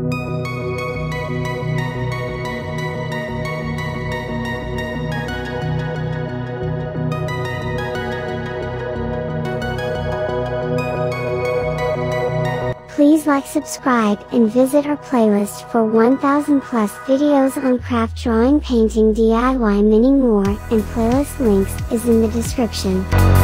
Please like, subscribe, and visit our playlist for 1000 plus videos on craft drawing, painting, DIY, many more, and playlist links is in the description.